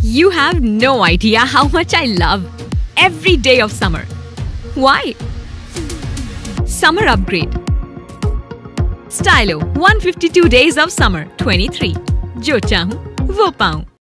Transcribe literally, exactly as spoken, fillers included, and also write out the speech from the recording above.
You have no idea how much I love every day of summer. Why? Summer upgrade. Stylo one hundred fifty-two days of summer twenty-three. जो चाहूं वो पाऊं.